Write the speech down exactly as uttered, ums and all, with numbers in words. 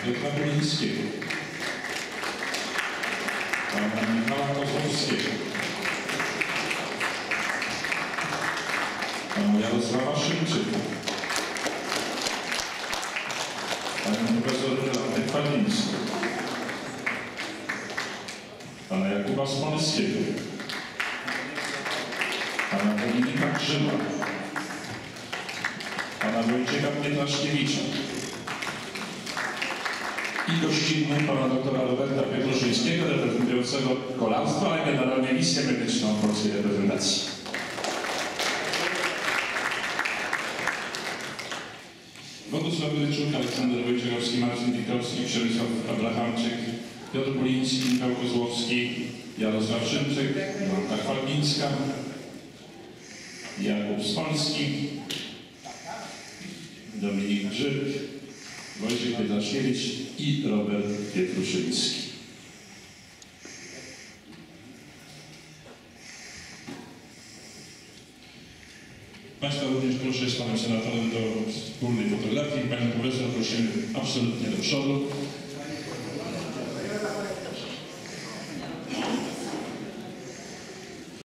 Piotra Bulińskiego, pana Michała Kozłowskiego, pana Jarosława Szymczyka, panią profesor Joannę Kwalińską, pana Jakuba Smolskiego, pana Dominika Grzyba, pana Wojciecha Pietraszkiewicza i gościnnie pana doktora Roberta Pietruszyńskiego, reprezentującego kolarstwo, ale generalnie misję medyczną polskiej reprezentacji. Bogusław Ryczuk, Aleksander Wojciechowski, Marcin Wiktorski, Przemysław Abrahamczyk, Piotr Buliński, Michał Kozłowski, Jarosław Szymczyk, Joanna Kwalińska, Jakub Smolski, Dominik Grzyb, Wojciech Pietraszkiewicz i Robert Pietruszyński. Państwa również proszę z panem senatorem do wspólnej fotografii. Panią profesor prosimy absolutnie do przodu.